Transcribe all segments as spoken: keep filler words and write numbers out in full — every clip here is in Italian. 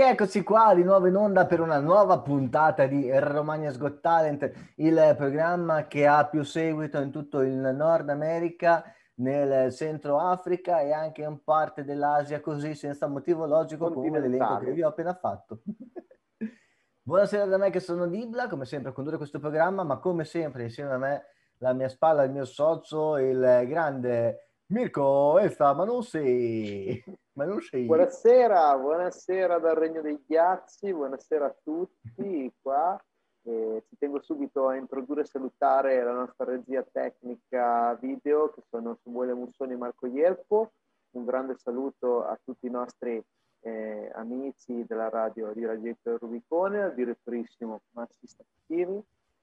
rieccoci qua di nuovo in onda per una nuova puntata di Romagna's Got Talent, il programma che ha più seguito in tutto il Nord America, nel Centro Africa e anche in parte dell'Asia, così senza motivo logico come l'elenco che vi ho appena fatto. Buonasera da me che sono Dibla, come sempre a condurre questo programma, ma come sempre insieme a me, la mia spalla, il mio socio, il grande Mirko Elsa Manussi. Manussi. Buonasera, buonasera dal Regno dei Ghiacci, buonasera a tutti qua. Eh, ci tengo subito a introdurre e salutare la nostra regia tecnica video, che sono Samuele Mussoni e Marco Ielpo. Un grande saluto a tutti i nostri eh, amici della radio di Radio Iker Rubicone, al direttorissimo Massi Stacchini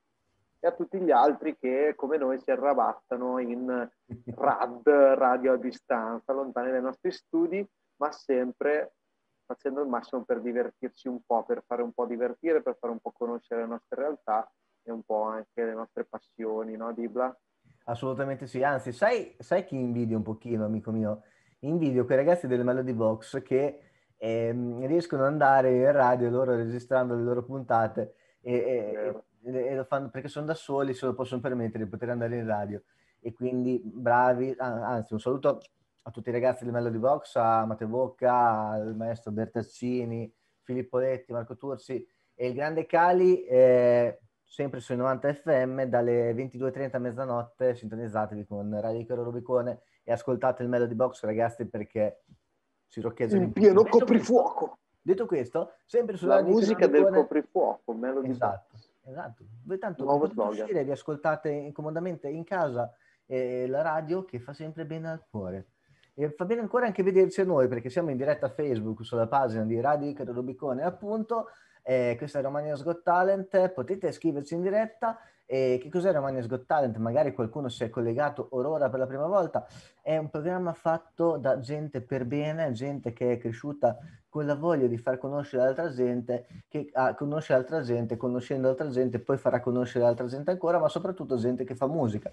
e a tutti gli altri che come noi si arrabattano in R A D, radio a distanza, lontani dai nostri studi, ma sempre facendo il massimo per divertirci un po', per fare un po' divertire, per fare un po' conoscere le nostre realtà e un po' anche le nostre passioni, no Dibla? Assolutamente sì, anzi sai, sai chi invidio un pochino, amico mio? Invidio quei ragazzi delle Melody Box che ehm, riescono ad andare in radio loro registrando le loro puntate e, e, e, e lo fanno perché sono da soli, se lo possono permettere di poter andare in radio e quindi bravi, anzi un saluto a tutti i ragazzi di Melody Box, a Matteo Bocca, al maestro Bertazzini, Filippo Letti, Marco Tursi e il grande Cali, eh, sempre sui novanta F M, dalle ventidue e trenta a mezzanotte, sintonizzatevi con Radio Iker Rubicone e ascoltate il Melody Box, ragazzi, perché si roccheggiano in pieno coprifuoco. Detto questo, sempre sulla La musica del coprifuoco, Melody esatto, Box. Esatto, voi tanto Nuovo potete slogan. uscire, vi ascoltate comodamente in casa eh, la radio che fa sempre bene al cuore. E fa bene ancora anche vederci a noi perché siamo in diretta a Facebook sulla pagina di Radio Iker Rubicone, appunto. Eh, questa è Romagna's Got Talent, potete iscriverci in diretta. E che cos'è Romagna's Got Talent? Magari qualcuno si è collegato ora per la prima volta. È un programma fatto da gente per bene, gente che è cresciuta con la voglia di far conoscere altra gente, che ah, conosce altra gente, conoscendo altra gente, poi farà conoscere altra gente ancora, ma soprattutto gente che fa musica.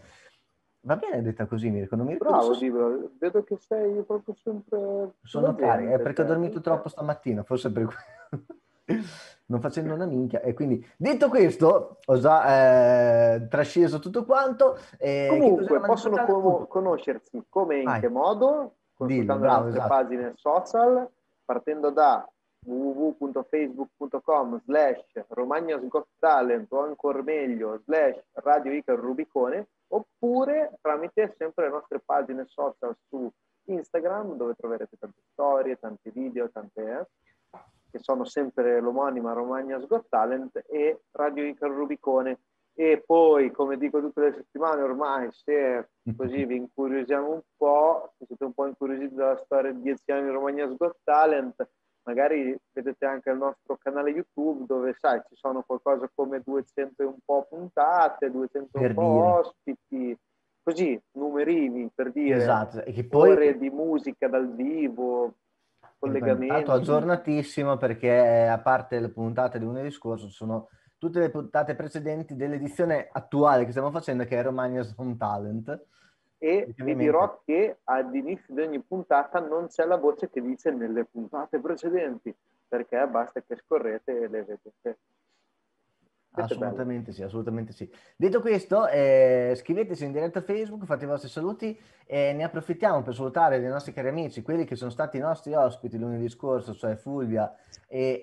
Va bene detta così, Mirko? Non mi ricordo. Bravo, Dibro. Vedo che sei proprio sempre... Sono carico, è perché ho dormito te. troppo stamattina, forse per quello. Non facendo una minchia. E quindi, detto questo, ho già eh, trasceso tutto quanto. Eh, Comunque, possono co- conoscersi come e in Vai. che modo? Consultando Dillo, bravo, le nostre esatto. pagine social, partendo da w w w punto facebook punto com slash Romagna's Got Talent o ancora meglio slash Radio Iker Rubicone, oppure tramite sempre le nostre pagine social su Instagram, dove troverete tante storie, tanti video, tante eh, che sono sempre l'omonima Romagna's Got Talent e Radio Iker Rubicone. E poi, come dico tutte le settimane ormai, se così vi incuriosiamo un po', se siete un po' incuriositi dalla storia di dieci anni di Romagna's Got Talent, magari vedete anche il nostro canale YouTube dove, sai, ci sono qualcosa come duecento e un po' puntate, duecento e un po' ospiti, così, numerini, per dire, esatto. E che poi, ore di musica dal vivo, collegamenti. Tanto aggiornatissimo perché a parte le puntate di lunedì scorso sono tutte le puntate precedenti dell'edizione attuale che stiamo facendo, che è Romagna's Got Talent. E vi dirò che all'inizio di ogni puntata non c'è la voce che dice nelle puntate precedenti, perché basta che scorrete e le vedete. Assolutamente sì, assolutamente sì. Detto questo, eh, scriveteci in diretta a Facebook, fate i vostri saluti e ne approfittiamo per salutare dei nostri cari amici, quelli che sono stati i nostri ospiti lunedì scorso, cioè Fulvia e,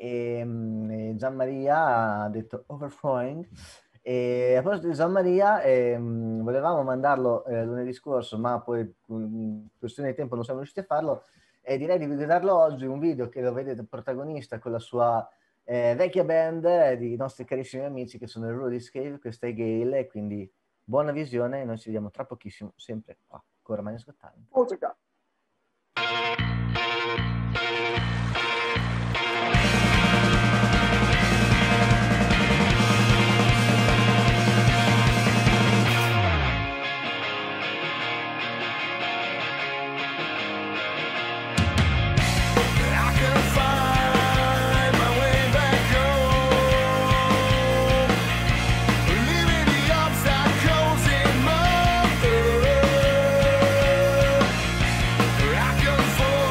e, e Gianmaria, detto Overflowing. E a proposito di Gianmaria, eh, volevamo mandarlo eh, lunedì scorso, ma poi con questione di tempo non siamo riusciti a farlo, e direi di vederlo oggi, un video che lo vedete protagonista con la sua eh, vecchia band eh, di nostri carissimi amici che sono il Rudy Scale, questa è Gale, e quindi buona visione, noi ci vediamo tra pochissimo, sempre qua, con Romagna's Got Talent. Musica! I can fall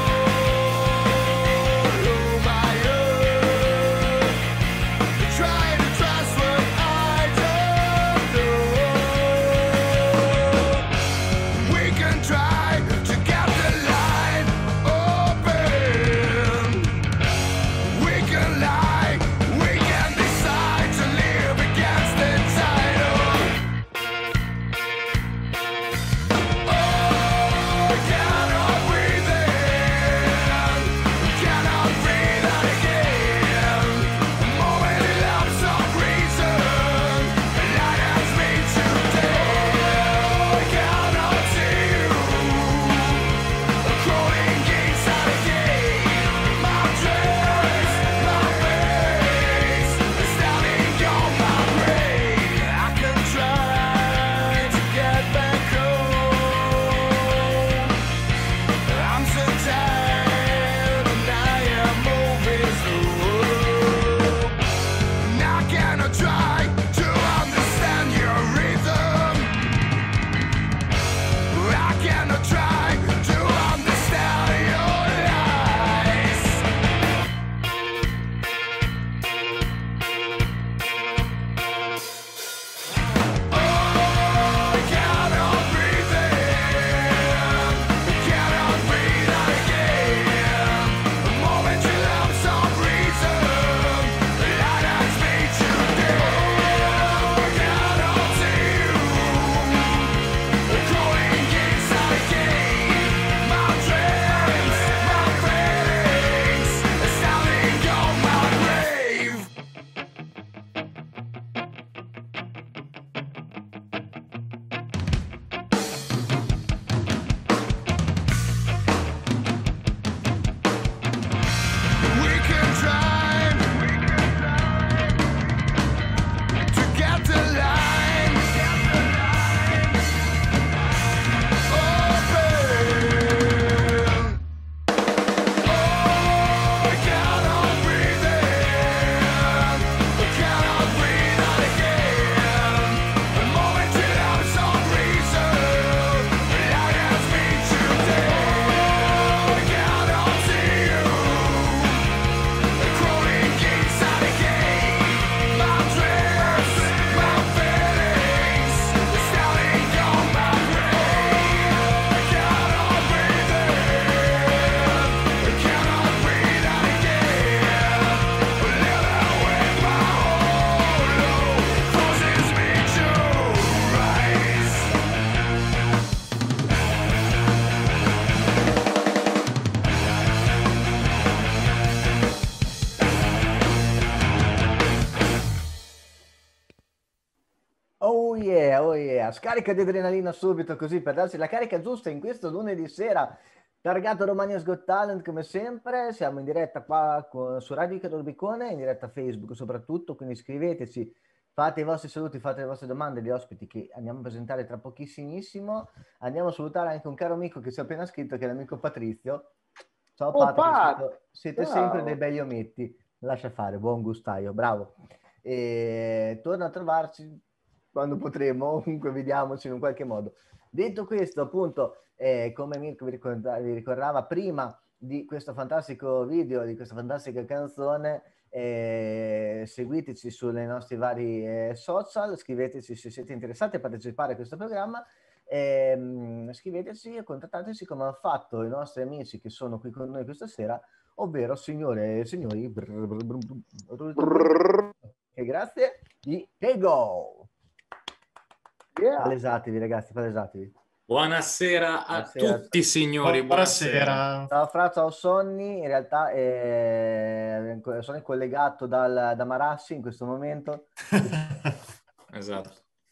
Oh yeah, oh yeah, scarica di adrenalina subito così per darsi la carica giusta in questo lunedì sera. Targato Romania's Got Talent come sempre, siamo in diretta qua con- su Radio Icaro Rubicone, in diretta Facebook soprattutto, quindi iscriveteci, fate i vostri saluti, fate le vostre domande agli ospiti che andiamo a presentare tra pochissimissimo. Andiamo a salutare anche un caro amico che si è appena scritto, che è l'amico Patrizio. Ciao Oh, Patrizio, Pat! siete, siete Ciao. sempre dei begli ometti, lascia fare, buon gustaio, bravo. E torna a trovarci quando potremo, comunque vediamoci in un qualche modo. Detto questo, appunto, eh, come Mirko vi, ricorda- vi ricordava prima di questo fantastico video, di questa fantastica canzone, eh, seguiteci sulle nostri vari eh, social, scriveteci se siete interessati a partecipare a questo programma, ehm, scriveteci e contattateci come hanno fatto i nostri amici che sono qui con noi questa sera, ovvero signore e signori, brr, brr, brr, brr, Brrr. e grazie di Tego. Yeah. Palesatevi ragazzi, palesatevi. Buonasera a Buonasera. tutti signori, buonasera. Buonasera. Ciao Fra, ciao Sonny, in realtà eh, sono collegato dal, da Marassi in questo momento. Esatto.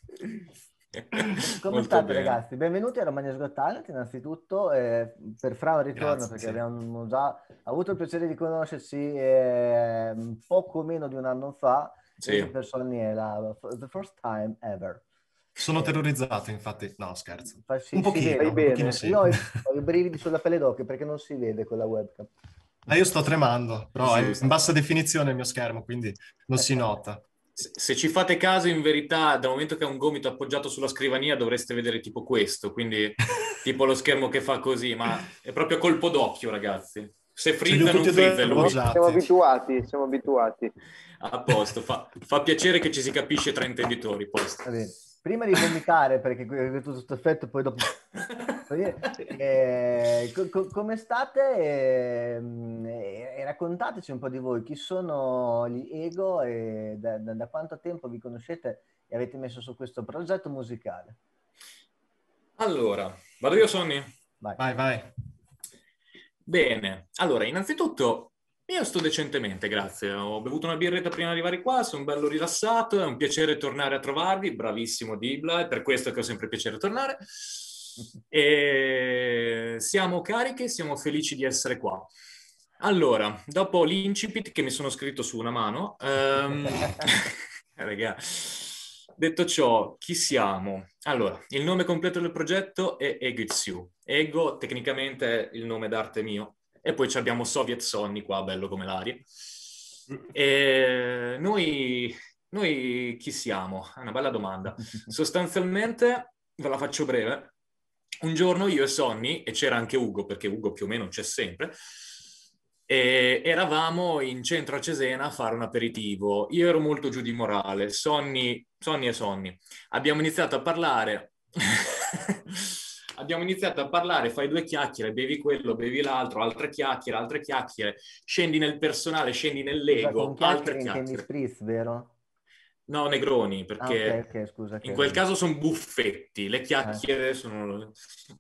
Come Molto state bene. ragazzi? Benvenuti a Romania's Got Talent innanzitutto, eh, per Fra un ritorno Grazie, perché sì. abbiamo già avuto il piacere di conoscerci eh, poco meno di un anno fa, Sì. invece per Sonny è la the first time ever. Sono Eh, terrorizzato, infatti. No, scherzo. fa- si- Un si pochino, vede. un bene. pochino sì. Io ho i, ho i brividi sulla pelle d'occhio perché non si vede con la webcam. Ma io sto tremando, però è Giusto. in bassa definizione il mio schermo, quindi non si Ecco. nota. Se se ci fate caso, in verità, dal momento che è un gomito appoggiato sulla scrivania, dovreste vedere tipo questo, quindi tipo lo schermo che fa così, ma è proprio colpo d'occhio, ragazzi. Se Ce li frizza, ho non tutti e due frizza, è lui. appoggiati. Siamo abituati, siamo abituati. A posto, fa, fa piacere che ci si capisce tra intenditori, posto. Va bene. Prima di vomitare, perché que- tutto questo effetto poi dopo... Eh, co- co- come state? Ehm, E, e raccontateci un po' di voi, chi sono gli Ego e da, da- da quanto tempo vi conoscete e avete messo su questo progetto musicale? Allora, vado io, Sonny? Vai. Vai, vai. Bene, allora, innanzitutto io sto decentemente, grazie. Ho bevuto una birretta prima di arrivare qua, sono bello rilassato, è un piacere tornare a trovarvi, bravissimo Dibla, è per questo che ho sempre piacere tornare. E siamo carichi, siamo felici di essere qua. Allora, dopo l'incipit che mi sono scritto su una mano, ehm, raga, detto ciò, chi siamo? Allora, il nome completo del progetto è Ego It's You. Ego tecnicamente è il nome d'arte mio. E poi ci abbiamo Soviet Sonny qua, bello come l'aria. E noi, noi chi siamo? È una bella domanda. Sostanzialmente, ve la faccio breve. Un giorno io e Sonny, e c'era anche Ugo, perché Ugo più o meno c'è sempre, e eravamo in centro a Cesena a fare un aperitivo. Io ero molto giù di morale, Sonny, Sonny e Sonny. Abbiamo iniziato a parlare... Abbiamo iniziato a parlare, fai due chiacchiere, bevi quello, bevi l'altro, altre chiacchiere, altre chiacchiere, scendi nel personale, scendi nell'ego, Scusa, con altre chiacchiere intendi chiacchiere. spritz, vero? No, Negroni, Ah, perché ok, ok, scusa. in ok. quel caso sono buffetti, le chiacchiere sono...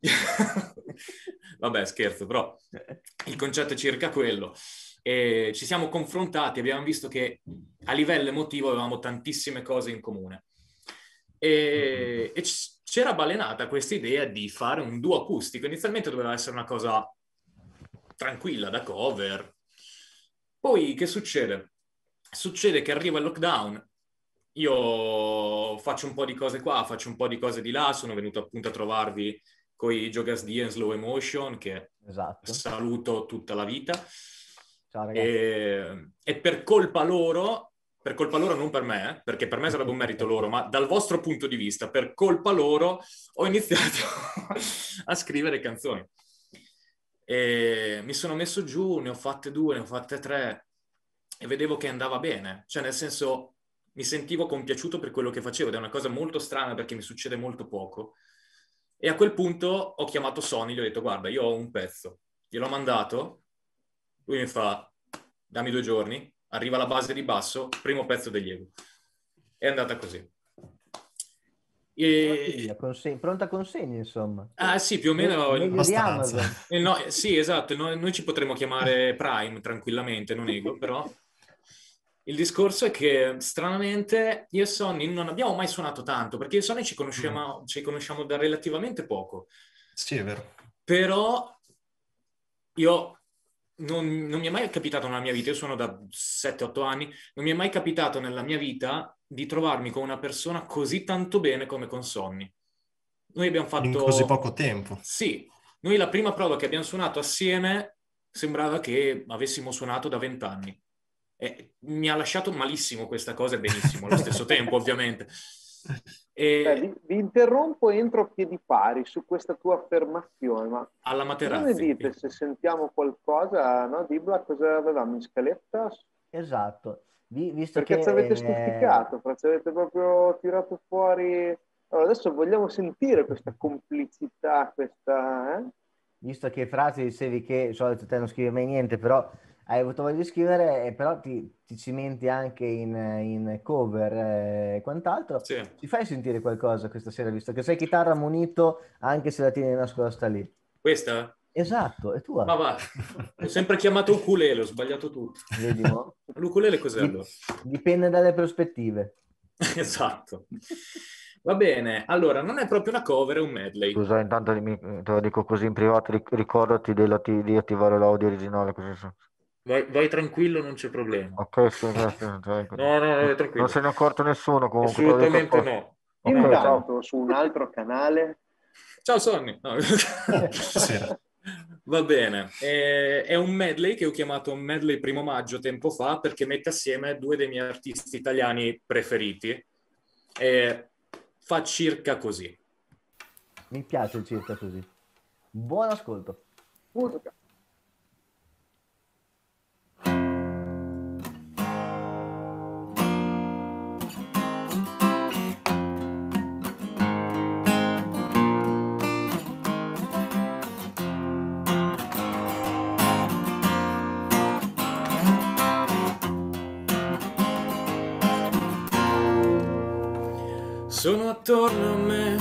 Vabbè, scherzo, però il concetto è circa quello. E ci siamo confrontati, abbiamo visto che a livello emotivo avevamo tantissime cose in comune. E, e c- c'era balenata questa idea di fare un duo acustico. Inizialmente doveva essere una cosa tranquilla, da cover. Poi che succede? Succede che arriva il lockdown, io faccio un po' di cose qua, faccio un po' di cose di là, sono venuto appunto a trovarvi con i Jogas D and Slow Emotion, che Esatto. saluto tutta la vita. Ciao ragazzi. E, e per colpa loro, per colpa loro non per me, eh, perché per me sarebbe un merito loro, ma dal vostro punto di vista, per colpa loro ho iniziato a scrivere canzoni. E mi sono messo giù, ne ho fatte due, ne ho fatte tre e vedevo che andava bene. Cioè, nel senso, mi sentivo compiaciuto per quello che facevo ed è una cosa molto strana perché mi succede molto poco. E a quel punto ho chiamato Sony, gli ho detto, guarda, io ho un pezzo, gliel'ho mandato, lui mi fa, dammi due giorni, arriva la base di basso, primo pezzo degli Ego. È andata così. E... Conse- pronta consegna, insomma. Ah sì, più o meno... Meglio di abbastanza. Amazon. Eh, no, sì, esatto, noi, noi ci potremmo chiamare Prime tranquillamente, non Ego, però... il discorso è che stranamente io e Sonny non abbiamo mai suonato tanto, perché io e Sonny ci conosciamo, ci conosciamo da relativamente poco. Sì, è vero. Però io non, non mi è mai capitato nella mia vita, io sono da sette otto anni, non mi è mai capitato nella mia vita di trovarmi con una persona così tanto bene come con Sonny. Noi abbiamo fatto... In così poco tempo. Sì, noi la prima prova che abbiamo suonato assieme sembrava che avessimo suonato da vent'anni. E mi ha lasciato malissimo questa cosa e benissimo allo stesso tempo, ovviamente. E... Beh, vi, vi interrompo e entro a piedi pari su questa tua affermazione, ma alla Materazzi. cosa ne dite se sentiamo qualcosa, no? Dibla, cosa avevamo in scaletta? Esatto. Vi, visto Perché che, ci avete stuzzicato, ci avete proprio tirato fuori... Allora, adesso vogliamo sentire questa complicità, questa... Eh? Visto che frasi dicevi che di solito te non scrivi mai niente, però hai avuto voglia di scrivere, e però ti, ti cimenti anche in, in cover e quant'altro, Sì. Ci fai sentire qualcosa questa sera, visto che sei chitarra munito anche se la tieni nascosta lì? Questa? Esatto, è tua. Ma va, ho sempre chiamato ukulele, ho sbagliato tutto. Vedi, no? L'ukulele cos'è Dip- allora? Dipende dalle prospettive. Esatto. Va bene, allora non è proprio una cover, è un medley. Scusa, intanto mi- te lo dico così in privato, ric- ricordati di, atti- di attivare l'audio originale. Così so- Vai, vai tranquillo, non c'è problema. Ok, sì, sì, sì, sì. No, no, no, vai tranquillo. Non se ne è accorto nessuno comunque. te lo dico Assolutamente apposta. no. Ok, ciao. Intanto, su un altro canale... Ciao Sonny. No. Stasera. Va bene, è, è un medley che ho chiamato medley primo maggio tempo fa perché mette assieme due dei miei artisti italiani preferiti e fa circa così. Mi piace il circa così. Buon ascolto. Musica. Sono attorno a me,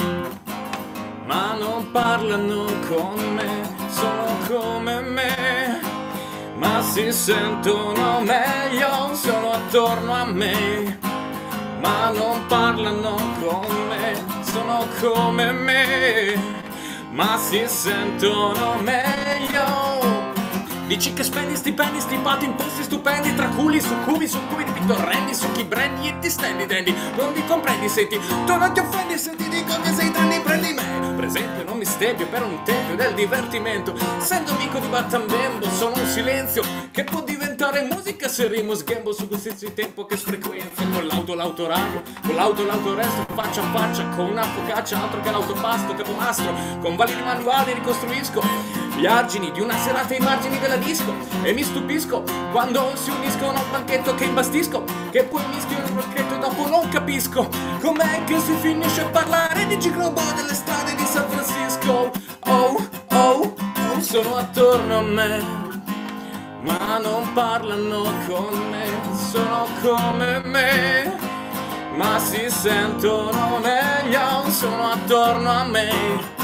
ma non parlano con me, sono come me, ma si sentono meglio. Sono attorno a me, ma non parlano con me, sono come me, ma si sentono meglio. Dici che spendi stipendi, stipati, imposti stupendi, tra culi, succubi, succubi di pittorrendi, succhi brendi e ti stendi, dandy. Non mi comprendi, senti, tu non ti offendi se ti dico che sei trendy, prendi me. Per esempio non mi stempio per un tempio del divertimento, essendo amico di Battambembo, sono un silenzio che può diventare musica se rimo sghembo su qualsiasi tempo che frequenzo. Con l'auto l'autoradio, con l'auto l'autoresto, faccia a faccia, con una focaccia, altro che l'autopasto, capomastro, con validi manuali ricostruisco gli argini di una serata ai margini della disco e mi stupisco quando si uniscono a un banchetto che imbastisco, che poi mischio il rocchetto e dopo non capisco com'è che si finisce a parlare di giglobo delle strade di San Francisco. Oh, oh, oh, sono attorno a me, ma non parlano con me, sono come me, ma si sentono meglio. Sono attorno a me,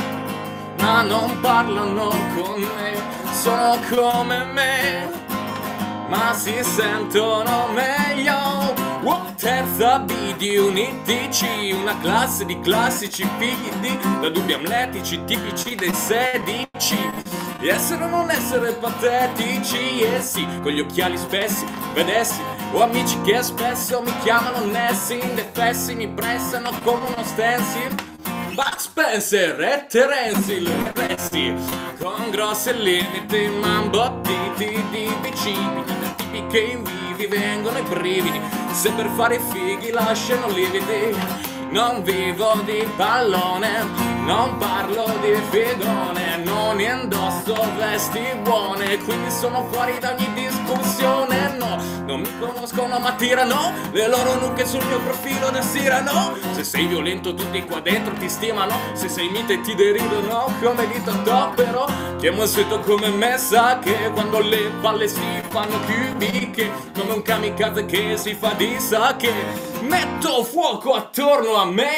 ma non parlano con me, sono come me, ma si sentono meglio. Wow, terza B di un I T C, una classe di classici figli di da dubbi amletici tipici dei sedici. Di essere o non essere patetici, e sì, con gli occhiali spessi, vedessi, ho amici che spesso mi chiamano Nessi, indefessi, mi pressano come uno stencil. Bud Spencer e Terence Hill resti con grosse limiti, mambo titi di vicini, tipi che in vivi vengono i brividi, se per fare i fighi lasciano lividi. Non vivo di pallone, non parlo di figone, non indosso vesti buone, quindi sono fuori da ogni discussione. No, non mi conoscono ma tirano le loro nuche sul mio profilo da sirano. Se sei violento tutti qua dentro ti stimano, se sei mite ti deridono come di Totò. Però chi è mansueto come me sa che quando le palle si fanno cubiche, come un kamikaze che si fa di sake, metto fuoco attorno a me.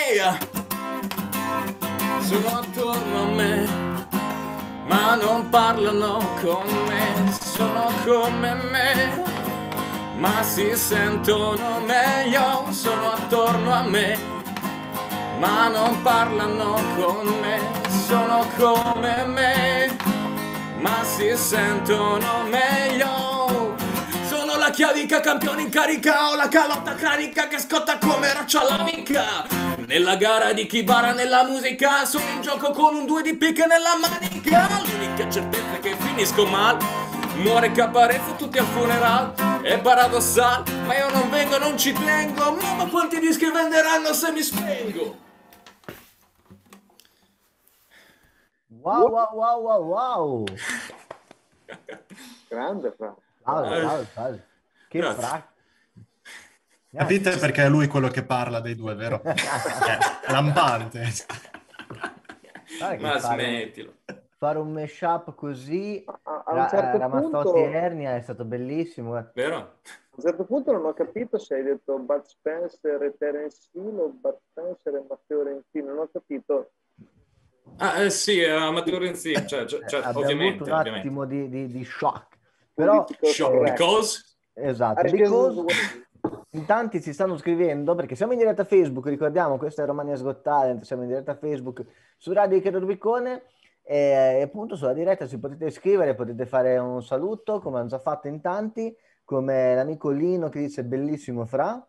Sono attorno a me, ma non parlano con me, sono come me, ma si sentono meglio, sono attorno a me, ma non parlano con me, sono come me, ma si sentono meglio. Sono la chiavica, campione in carica, ho la calotta carica che scotta come roccia all'amica. Nella gara di chi bara nella musica, sono in gioco con un due di picche nella manica. L'unica certezza è che finisco mal, muore Caparezza, tutti al funeral. È paradossal, ma io non vengo, non ci tengo. Mamma quanti dischi venderanno se mi spengo. Wow, wow, wow, wow, wow. Grande, Fra. Bravo, bravo, bravo. Che Grazie. fra. Capite perché è lui quello che parla dei due, vero? È lampante. Guarda che Ma fare, smettilo. fare un mashup così, A, a un Ra- certo Ramazzotti punto, e Ernia è stato bellissimo. eh. Vero? a un certo punto non ho capito se hai detto Bud Spencer e Terence Hill o Bud Spencer e Matteo Renzi, non ho capito. Ah, eh sì, eh, Matteo Renzi, cioè, cioè, Eh, cioè, abbiamo ovviamente, avuto un ovviamente. attimo di, di, di shock. Però, Political Shock, correct. because... esatto, Are because those- in tanti ci stanno scrivendo, perché siamo in diretta Facebook, ricordiamo, questo è Romania's Got Talent, siamo in diretta Facebook su Radio Iker Rubicone, e appunto sulla diretta ci potete iscrivere, potete fare un saluto, come hanno già fatto in tanti, come l'amico Lino che dice bellissimo Fra,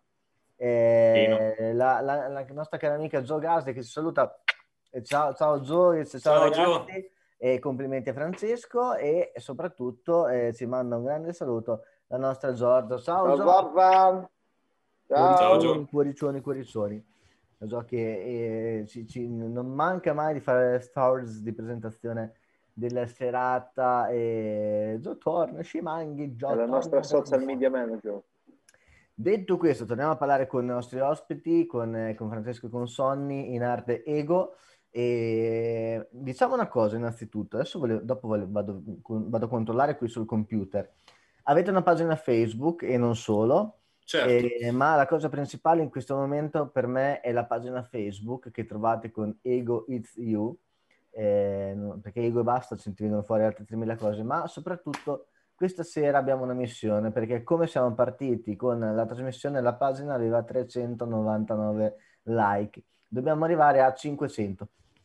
e la, la- la nostra cara amica Gio Gasdi che ci saluta, e ciao, ciao Gio, e ciao, Ciao, ragazzi, e complimenti a Francesco, e soprattutto eh, ci manda un grande saluto la nostra Giorgio. Ciao Ciao, Gio! Zorba. Ciao, Ciao. Gio. Cuoricioni, cuoricioni, cuoricioni. Lo so che eh, ci- ci- non manca mai di fare stories di presentazione della serata e Gio torna, Shimanghi, Gio È la torna. nostra social media manager. Detto questo, torniamo a parlare con i nostri ospiti, con, eh, con Francesco e con Sonny in arte Ego. E diciamo una cosa innanzitutto, adesso volevo- dopo volevo- vado, vado a controllare qui sul computer. Avete una pagina Facebook e non solo, Certo. eh, ma la cosa principale in questo momento per me è la pagina Facebook che trovate con Ego It's You, eh, no- perché Ego e basta, ci vengono fuori altre tremila cose, ma soprattutto questa sera abbiamo una missione, perché come siamo partiti con la trasmissione, la pagina aveva trecentonovantanove like, dobbiamo arrivare a cinquecento,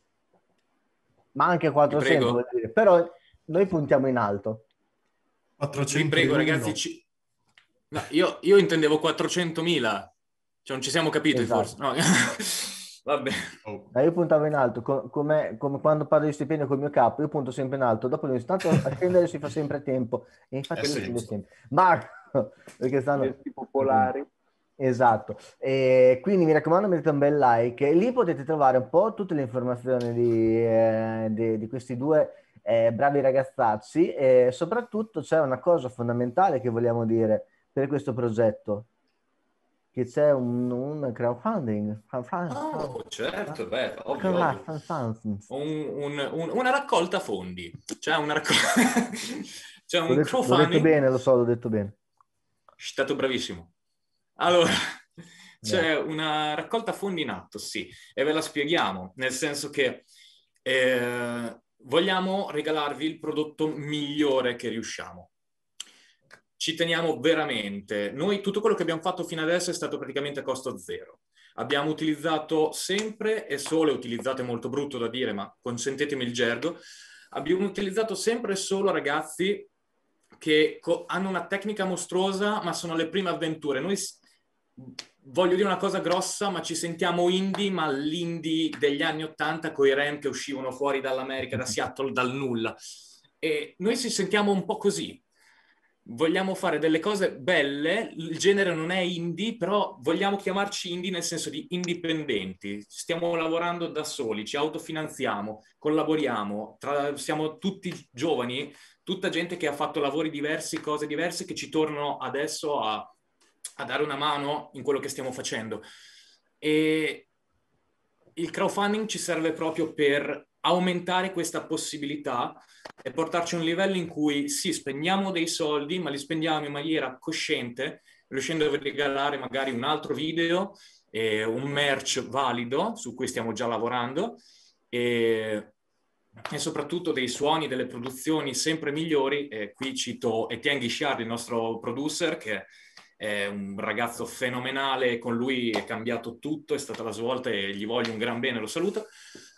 ma anche Vi quattrocento, prego, voglio dire. Però noi puntiamo in alto. vi quattrocento prego e uno. ragazzi, ci- no, io, io intendevo quattrocentomila, cioè non ci siamo capiti Esatto. forse, no. Vabbè, Oh. Ma io puntavo in alto, co- come, come quando parlo di stipendio col mio capo, io punto sempre in alto, dopo ogni tanto a scendere si fa sempre tempo, e infatti Eh lui sì. scende sempre. Marco, perché stanno... Gesti popolari. Esatto, e quindi mi raccomando mettete un bel like, e lì potete trovare un po' tutte le informazioni di, eh, di- di questi due eh, bravi ragazzacci, e soprattutto c'è una cosa fondamentale che vogliamo dire per questo progetto, che c'è un, un crowdfunding. oh, certo, beh, ovvio, ovvio. Un- un- un- una raccolta fondi, cioè una raccolta, c'è L'ho un detto, l'ho detto crowdfunding. bene, lo so, l'ho detto bene. Stato bravissimo. Allora, c'è una raccolta fondi in atto, sì, e ve la spieghiamo, nel senso che eh, vogliamo regalarvi il prodotto migliore che riusciamo. Ci teniamo veramente. Noi tutto quello che abbiamo fatto fino adesso è stato praticamente a costo zero. Abbiamo utilizzato sempre e solo, utilizzate molto brutto da dire, ma consentetemi il gergo, abbiamo utilizzato sempre e solo ragazzi che co- hanno una tecnica mostruosa, ma sono le prime avventure. Noi, s- voglio dire una cosa grossa, ma ci sentiamo indie, ma l'indie degli anni Ottanta con i Ram che uscivano fuori dall'America, da Seattle, dal nulla. E noi ci sentiamo un po' così. Vogliamo fare delle cose belle, il genere non è indie, però vogliamo chiamarci indie nel senso di indipendenti. Stiamo lavorando da soli, ci autofinanziamo, collaboriamo, tra- siamo tutti giovani, tutta gente che ha fatto lavori diversi, cose diverse, che ci tornano adesso a, a dare una mano in quello che stiamo facendo. E il crowdfunding ci serve proprio per aumentare questa possibilità e portarci a un livello in cui sì, spendiamo dei soldi, ma li spendiamo in maniera cosciente, riuscendo a regalare magari un altro video, e un merch valido su cui stiamo già lavorando, e, e soprattutto dei suoni, delle produzioni sempre migliori. E qui cito Etienne Guichard, il nostro producer, che è un ragazzo fenomenale, con lui è cambiato tutto, è stata la svolta e gli voglio un gran bene, lo saluto.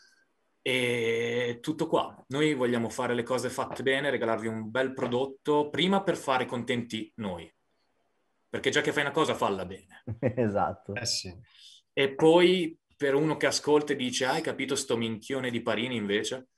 E tutto qua. Noi vogliamo fare le cose fatte bene, regalarvi un bel prodotto, prima per fare contenti noi, perché già che fai una cosa, falla bene. Esatto. Eh sì. E poi per uno che ascolta e dice, hai capito sto minchione di Parini invece?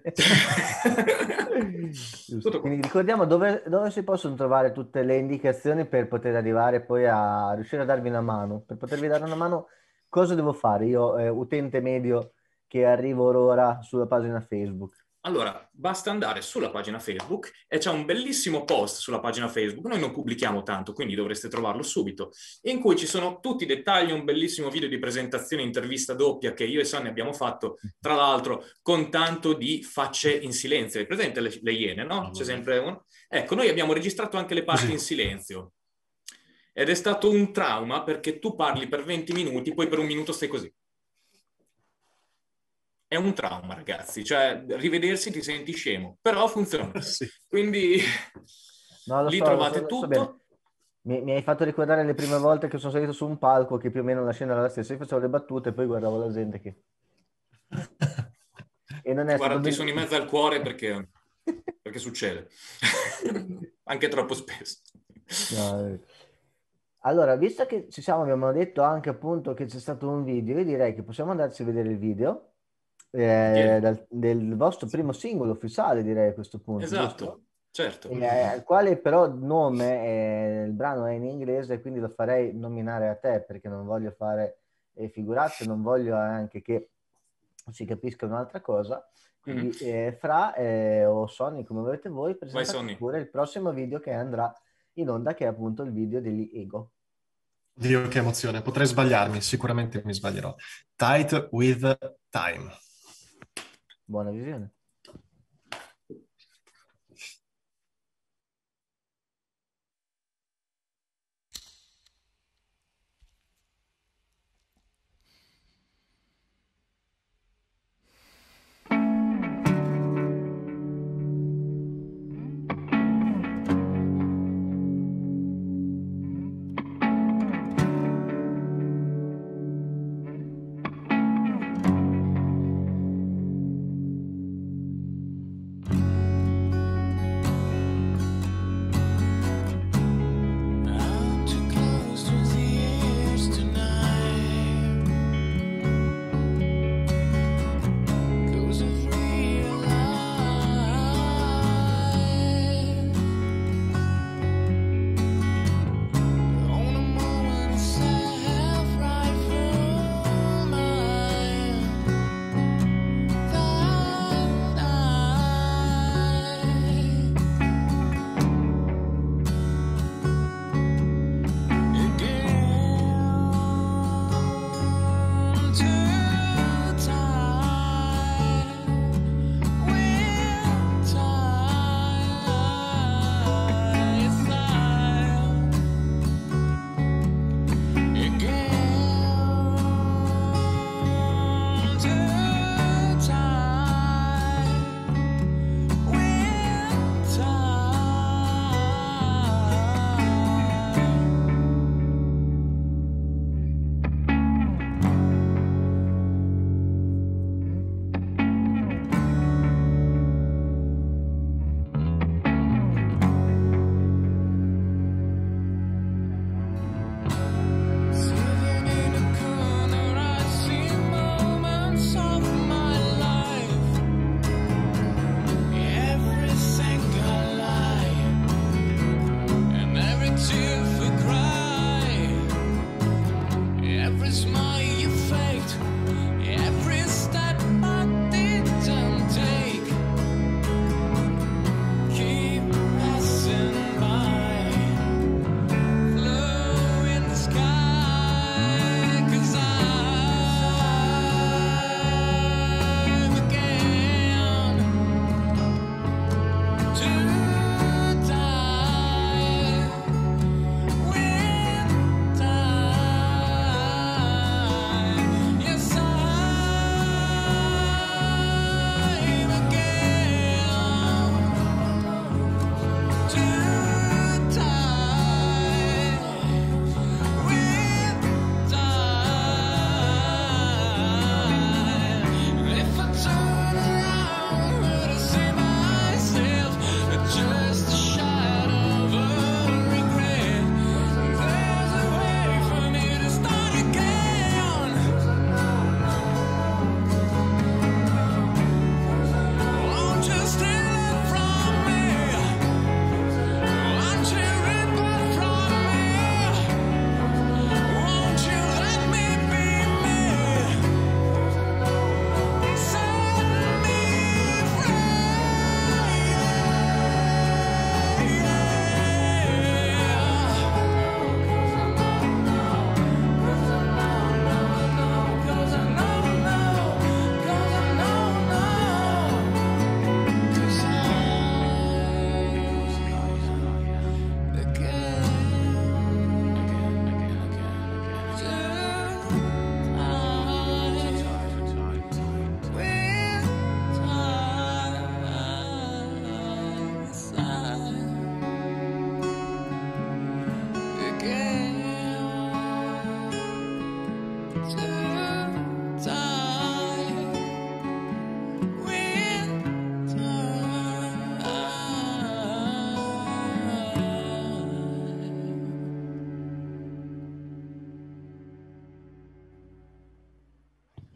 Giusto. Quindi ricordiamo dove, dove si possono trovare tutte le indicazioni per poter arrivare poi a riuscire a darvi una mano. Per potervi dare una mano, cosa devo fare io, eh, utente medio, che arrivo ora sulla pagina Facebook? Allora, basta andare sulla pagina Facebook e c'è un bellissimo post sulla pagina Facebook, noi non pubblichiamo tanto, quindi dovreste trovarlo subito, in cui ci sono tutti i dettagli, un bellissimo video di presentazione, intervista doppia che io e Sonny abbiamo fatto, tra l'altro con tanto di facce in silenzio. Hai presente le, le iene, no? C'è sempre uno. Ecco, noi abbiamo registrato anche le parti in silenzio. Ed è stato un trauma perché tu parli per venti minuti, poi per un minuto stai così. È un trauma, ragazzi, cioè rivedersi ti senti scemo, però funziona. Sì. Quindi No, lo lì so, trovate lo so, lo so tutto. Mi, mi hai fatto ricordare le prime volte che sono salito su un palco, che più o meno la scena era la stessa. Io facevo le battute e poi guardavo la gente che... E non è Guarda, stato ti sono in bellissimo. mezzo al cuore perché, perché succede. Anche troppo spesso. No, eh. Allora, visto che ci siamo, abbiamo detto anche appunto che c'è stato un video, io direi che possiamo andarci a vedere il video eh, Tieni. dal- del vostro primo singolo ufficiale, direi a questo punto, Esatto, giusto? certo. Eh, al quale però il nome, eh, il brano è in inglese, quindi lo farei nominare a te perché non voglio fare eh, figuracce, non voglio anche che si capisca un'altra cosa. Quindi Mm. eh, Fra eh, o Sonny, come volete voi, Vai, presentate Sonny. pure il prossimo video che andrà in onda, che è appunto il video degli Ego. Dio, che emozione. Potrei sbagliarmi, sicuramente mi sbaglierò. Tight with Time. Buona visione.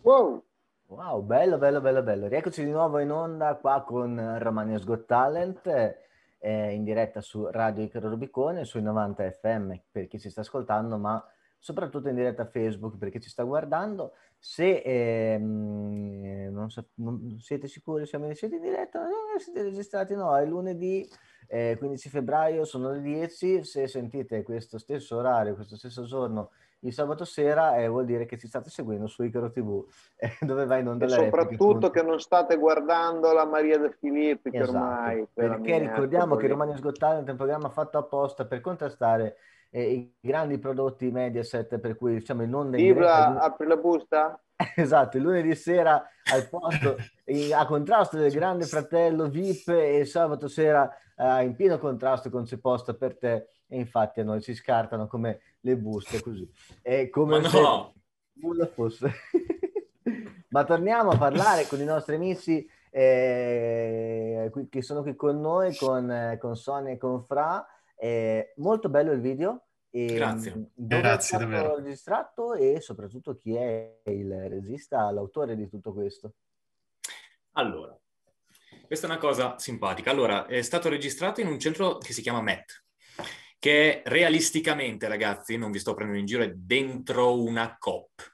Wow! Wow, bello, bello, bello, bello. Rieccoci di nuovo in onda qua con Romagna's Got Talent, eh, in diretta su Radio Icaro Rubicone, sui novanta F M per chi ci sta ascoltando, ma soprattutto in diretta a Facebook per chi ci sta guardando. Se ehm, non, so, non siete sicuri, siamo, siete in diretta? No, siete registrati? No, è lunedì eh, quindici febbraio, sono le dieci. Se sentite questo stesso orario, questo stesso giorno, il sabato sera, eh, vuol dire che ci state seguendo su Icaro T V, eh, dove va in onda E la replica, soprattutto appunto. che non state guardando la Maria De Filippi, che Esatto, ormai... quella perché mia, ricordiamo che lì. Romagna's Got Talent è un programma fatto apposta per contrastare eh, i grandi prodotti Mediaset, per cui diciamo in onda in diretta. Dibla, apri la busta? Esatto, il lunedì sera al posto, in- a contrasto del Grande Fratello V I P, e il sabato sera eh, in pieno contrasto con C'è posta per te, e infatti a noi ci scartano come le buste, così. È come Ma se no! nulla fosse. Ma torniamo a parlare con i nostri amici eh, qui- che sono qui con noi, con, eh, con Sonia e con Fra. Eh, molto bello il video. E, Grazie. mh, dove Grazie, è stato davvero. registrato e soprattutto chi è il regista, l'autore di tutto questo? Allora, questa è una cosa simpatica. Allora, è stato registrato in un centro che si chiama Met, che realisticamente, ragazzi, non vi sto prendendo in giro, è dentro una Coop.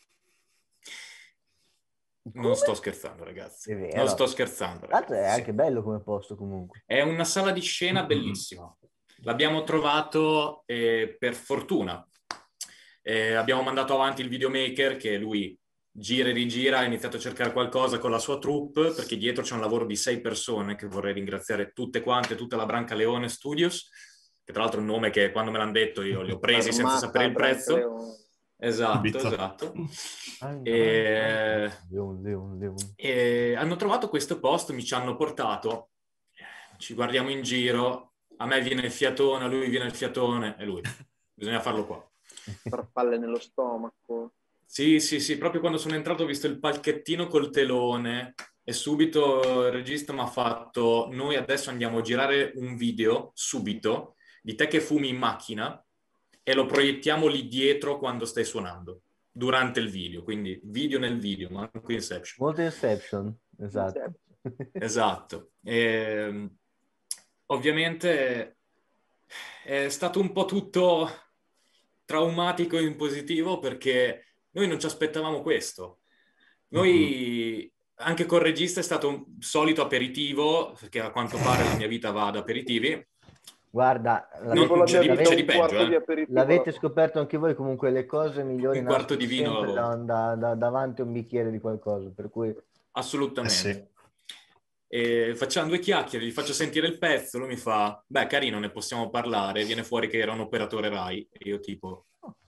Come? Non sto scherzando, ragazzi. È vero. Non sto scherzando, Tra l'altro è ragazzi. anche bello come posto comunque. È una sala di scena bellissima. L'abbiamo trovato eh, per fortuna. Eh, abbiamo mandato avanti il videomaker, che lui gira e rigira, ha iniziato a cercare qualcosa con la sua troupe, perché dietro c'è un lavoro di sei persone, che vorrei ringraziare tutte quante, tutta la Branca Leone Studios, che tra l'altro è un nome che quando me l'hanno detto io li ho presi senza Armata, sapere il Branca prezzo. Leone. Esatto, Subito. esatto. Ah, E... Leon, Leon, Leon. E hanno trovato questo posto, mi ci hanno portato, ci guardiamo in giro, a me viene il fiatone, a lui viene il fiatone, e lui, bisogna farlo qua. Farfalle nello stomaco. Sì, sì, sì, proprio quando sono entrato ho visto il palchettino col telone e subito il regista mi ha fatto: noi adesso andiamo a girare un video, subito, di te che fumi in macchina e lo proiettiamo lì dietro quando stai suonando, durante il video, quindi video nel video, ma anche Inception. Molto Inception, esatto. Esatto. E, ovviamente è stato un po' tutto traumatico in positivo, perché noi non ci aspettavamo questo. Noi, anche col regista, è stato un solito aperitivo, perché a quanto pare la mia vita va ad aperitivi. Guarda, Non- Tipo la c'è mia di- vita, c'è di un peggio, quarto eh. di aperitivo. l'avete scoperto anche voi, comunque le cose migliori Un quarto nascono di vino sempre alla da, volta. da- da- davanti a un bicchiere di qualcosa, per cui Assolutamente. Eh sì. E facciamo due chiacchiere, gli faccio sentire il pezzo, lui mi fa: beh, carino, ne possiamo parlare. Viene fuori che era un operatore Rai, e io tipo...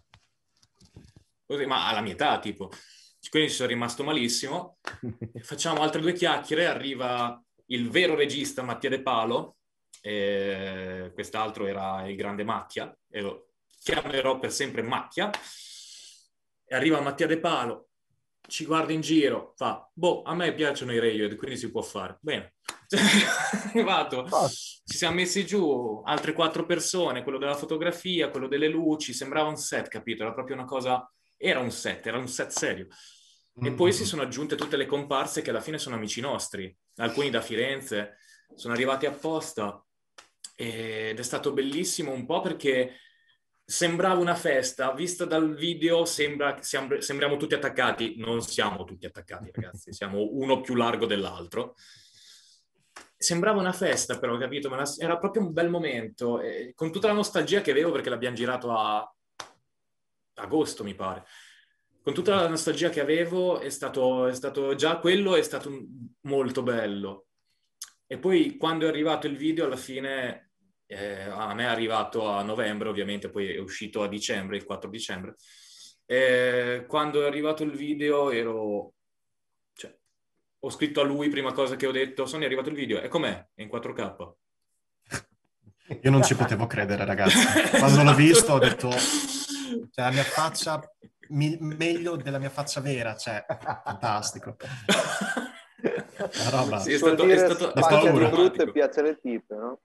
così, ma alla mia età, tipo... Quindi ci sono rimasto malissimo. Facciamo altre due chiacchiere, arriva il vero regista Mattia De Palo, e quest'altro era il grande Macchia, e lo chiamerò per sempre Macchia. E arriva Mattia De Palo, ci guarda in giro, fa: boh, a me piacciono i Radiohead, quindi si può fare. Bene. È arrivato, Oh. ci siamo messi giù altre quattro persone, quello della fotografia, quello delle luci, sembrava un set, capito? Era proprio una cosa... Era un set, era un set serio. E poi si sono aggiunte tutte le comparse che alla fine sono amici nostri, alcuni da Firenze, sono arrivati apposta, ed è stato bellissimo, un po' perché sembrava una festa, vista dal video sembra, siamo, sembriamo tutti attaccati, non siamo tutti attaccati, ragazzi, siamo uno più largo dell'altro. Sembrava una festa, però, capito? Ma era proprio un bel momento, e con tutta la nostalgia che avevo, perché l'abbiamo girato a agosto, mi pare. Con tutta la nostalgia che avevo, è stato, è stato già quello, è stato un- molto bello. E poi quando è arrivato il video, alla fine, eh, a me è arrivato a novembre, ovviamente, poi è uscito a dicembre, il quattro dicembre. E quando è arrivato il video ero... Cioè, ho scritto a lui, prima cosa che ho detto: Sonia, è arrivato il video, e com'è? È in quattro K. Io non ci potevo credere, ragazzi. Quando l'ho visto ho detto, cioè, la mia faccia, mi- meglio della mia faccia vera, cioè, fantastico. La roba. Sì, è Suol stato, è dire stato, è spacca stato di paura. brutto e drammatico. piace le tipe, no?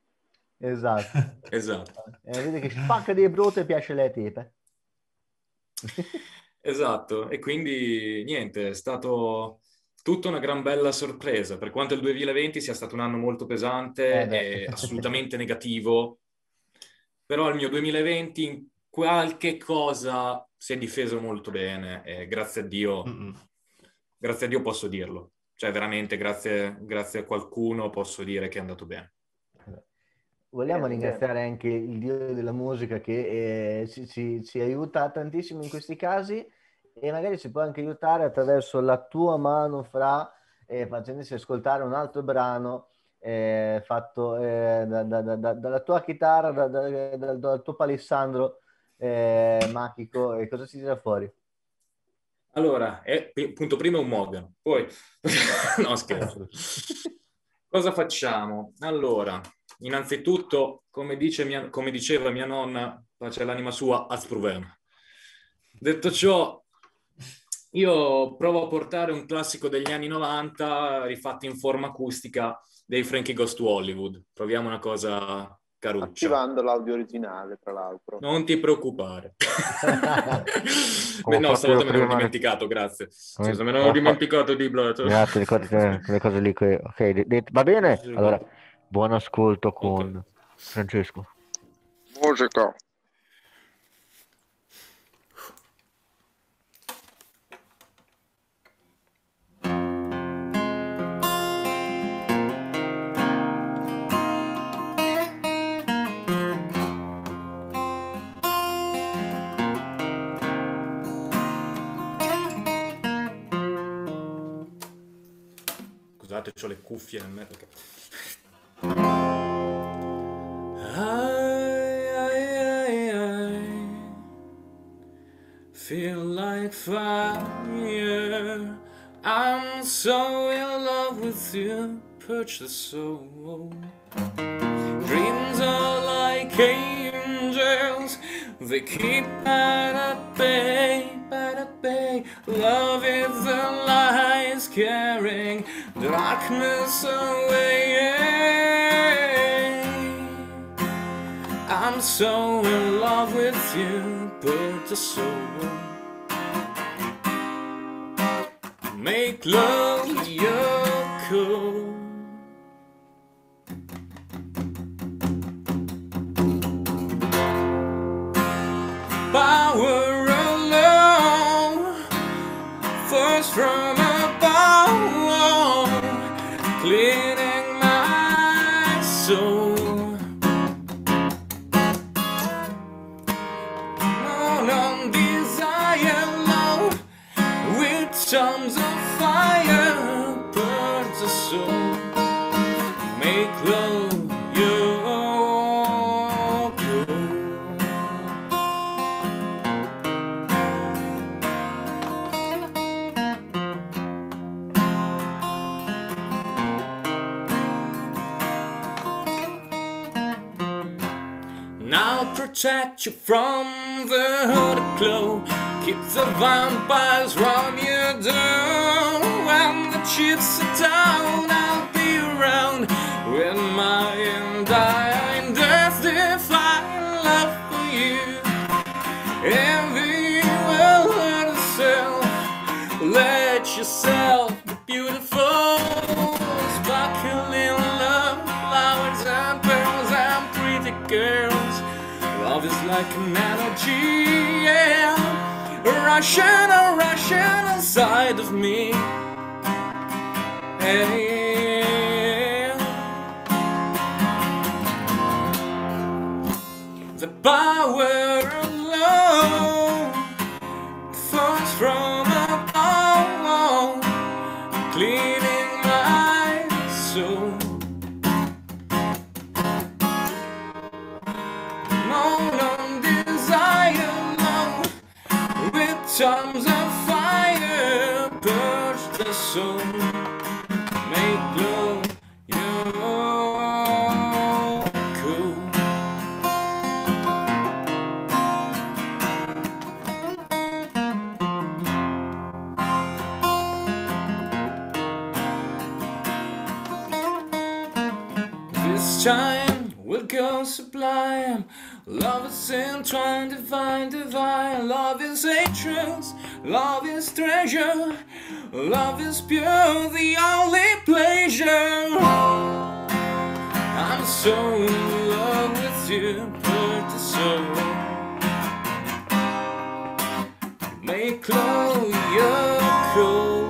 esatto. Esatto. Eh, vedi che spacca di brutto e piace le tipe. Esatto, e quindi niente, è stato tutta una gran bella sorpresa, per quanto il duemilaventi sia stato un anno molto pesante Eh beh. e assolutamente negativo, però il mio duemilaventi in qualche cosa si è difeso molto bene e grazie a Dio, Mm-mm. grazie a Dio posso dirlo, cioè veramente grazie, grazie a qualcuno posso dire che è andato bene. Vogliamo Bene, ringraziare anche il Dio della musica che eh, ci, ci- ci aiuta tantissimo in questi casi e magari ci può anche aiutare attraverso la tua mano fra eh, facendoci ascoltare un altro brano eh, fatto eh, da- da- da- da- dalla tua chitarra, da- da- da- dal tuo palissandro eh, magico. E cosa ci tira fuori? Allora, è, punto primo è un Mogan, poi... no, scherzo. Cosa facciamo? Allora, innanzitutto, come, dice mia, come diceva mia nonna, pace l'anima sua, Azpruven. Detto ciò, io provo a portare un classico degli anni novanta, rifatto in forma acustica, dei Frankie Goes to Hollywood. Proviamo una cosa caruccia. attivando l'audio originale, tra l'altro. Non ti preoccupare. Beh, Come no, ho fatto stavolta io me ne ero prima. dimenticato, grazie. Come- Scusa, me ne ero ho fa- dimenticato di Blatt. Grazie, ricordi che- quelle cose lì. che- Ok, de- de- va bene? Sì, Allora, guarda. buon ascolto Ok. con Francesco. Musica. Scusate, ho le cuffie nel mezzo. I, I, I, I feel like fire. I'm so in love with you, perch the soul. Dreams are like angels, they keep at bay, at bay. Love is the light carrying darkness away. I'm so in love with you, but the soul. Make love your code. Power alone, first from above, cleaning my soul. No, no desire low, with tongues of fire, burns the soul. Make love your code. Now protect you from the hooded glow. Keep the vampires from your door. When the chips are down, I'll be around with my undying death defying love for you. Envy will hurt yourself. Let yourself be beautiful. Sparkling love, flowers and pearls and pretty girls. Love is like an energy, yeah, rushing and rushing inside of me. Hey, the power of love falls from above, cleaning my soul. No, no desire, no, with tongues of fire, purge the soul. Make love your cool. This time we'll go sublime. Love is entwined, divine, divine. Love is hatred, Love is treasure, love is pure, the only pleasure. I'm so in love with you, heart and soul. Make love your cold.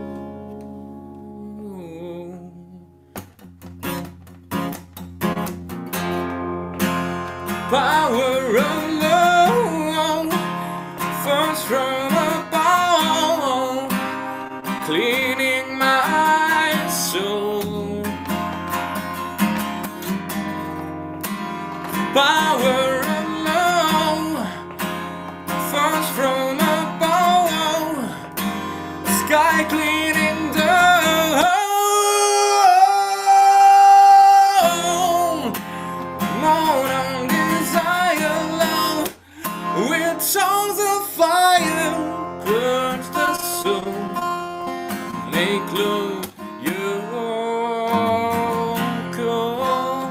Power of love, first from above, cleaning my soul. Power of love, first from above, sky cleaning down. More than desire, love, with songs of fire, burns the soul. Make love your call.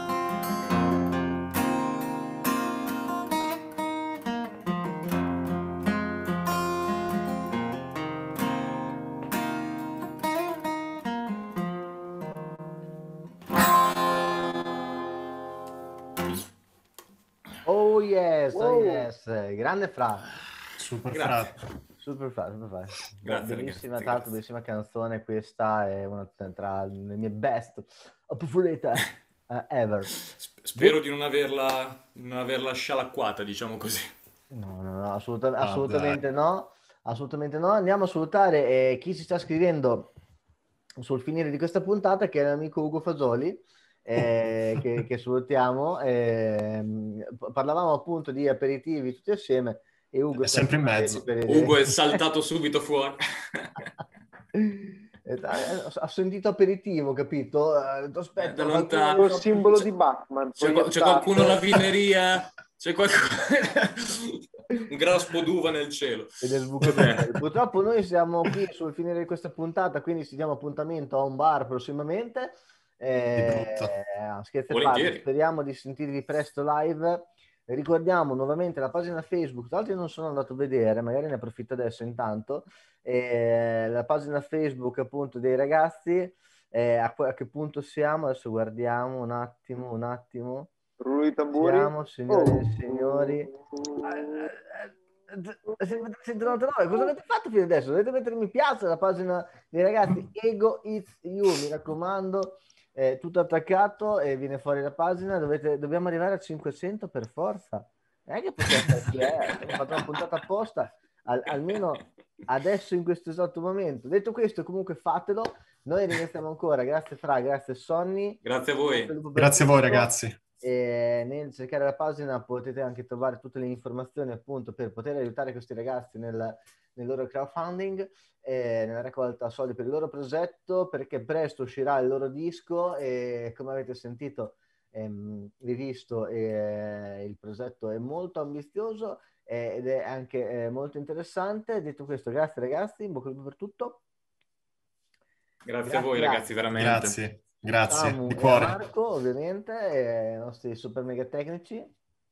Oh yes, oh Wow. yes, grande Fra. Super Grazie. fra. Super Fra, super Fra. Grazie, Bellissima, ragazzi, tra l'altro, grazie. bellissima canzone, questa è una tra le mie best preferite uh, ever. Sp- Spero di non averla, non averla scialacquata, diciamo così. No, no, no, assoluta- Ah, assolutamente no, assolutamente no. Andiamo a salutare eh, chi si sta scrivendo sul finire di questa puntata, che è l'amico Ugo Fasoli, eh, che, che salutiamo. ehm, p- parlavamo appunto di aperitivi tutti assieme e Ugo È sempre in mezzo. per- per- Ugo è saltato subito fuori. Eh, ho sentito aperitivo, capito? Eh, ho detto, aspetta, Eh, da qualcuno- lontano. Lo simbolo C'è- di Batman. C'è, qua- c'è proiettato. qualcuno alla vineria? C'è qualcuno... Un graspo d'uva nel cielo. e del buco del cielo. Purtroppo noi siamo qui sul finire di questa puntata, quindi ci diamo appuntamento a un bar prossimamente. Eh, brutto. scherzi a Volentieri. parte, speriamo di sentirvi presto live. Ricordiamo nuovamente la pagina Facebook, tra l'altro io non sono andato a vedere, magari ne approfitto adesso intanto, eh, la pagina Facebook appunto dei ragazzi, eh, a, que- a che punto siamo? Adesso guardiamo un attimo, un attimo. Rullo di tamburi. Siamo, signori Oh. e signori. Eh, eh, centonovantanove, cosa avete fatto fino adesso? Dovete mettere mi piace alla pagina dei ragazzi Ego It's You, mi raccomando, è tutto attaccato e viene fuori la pagina. Dovete, dobbiamo arrivare a cinquecento per forza. Non è che potete essere, abbiamo fatto una puntata apposta, al- almeno adesso in questo esatto momento. Detto questo, comunque fatelo. Noi ringraziamo ancora, grazie Fra, grazie Sonny. Grazie a voi. Grazie a voi ragazzi. E nel cercare la pagina potete anche trovare tutte le informazioni appunto per poter aiutare questi ragazzi nel, nel loro crowdfunding, eh, nella raccolta soldi per il loro progetto, perché presto uscirà il loro disco e come avete sentito ehm, rivisto eh, il progetto è molto ambizioso eh, ed è anche eh, molto interessante. Detto questo, grazie ragazzi, in bocca al lupo per tutto. Grazie, Grazie, a voi, grazie. ragazzi, veramente. Grazie, grazie, Samu di e cuore. Marco, ovviamente, eh, i nostri super mega tecnici.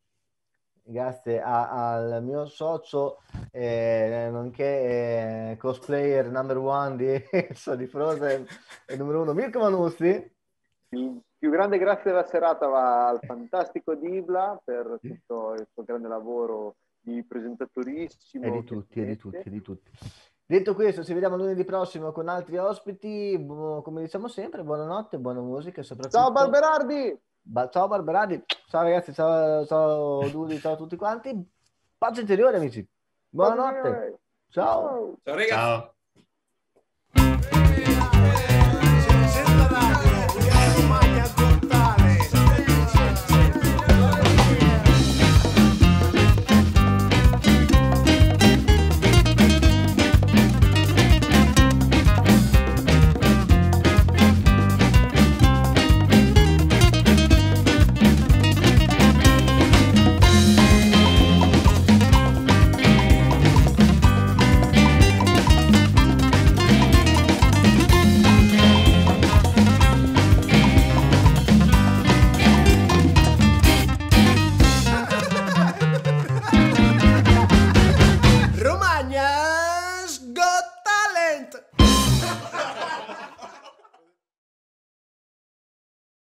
Grazie a- al mio socio, eh, nonché eh, cosplayer number one di, so, di Frozen, e numero uno, Mirko Manussi. Il più grande grazie della serata va al fantastico Dibla per tutto il suo grande lavoro di presentatorissimo. E di che tutti, e di mette. tutti, e di tutti. Detto questo, ci vediamo lunedì prossimo con altri ospiti. Bu- come diciamo sempre, buonanotte, buona musica e soprattutto... Ciao Barberardi! Ba- ciao Barberardi, ciao ragazzi, ciao, ciao Dudi, ciao a tutti quanti. Pace interiore amici. Buonanotte. Ciao. Ciao! Ciao, ragazzi. Ciao.